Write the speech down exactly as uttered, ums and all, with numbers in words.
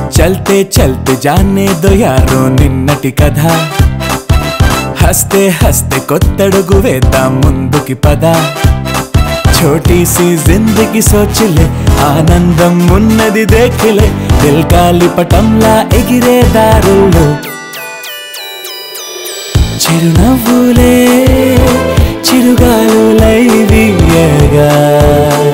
चलते चलते जाने दो यारो निन्नटी कథ हंसते हंसते కొత్తడుగు వేద్దాం ముందుకి పద छोटी सी जिंदगी सोच ले आनंदम ఉన్నది देख ले दिल గాలిపటంలా ఎగిరే దారుల్లో చిరునవ్వులే చిరుగాలులై వీయగా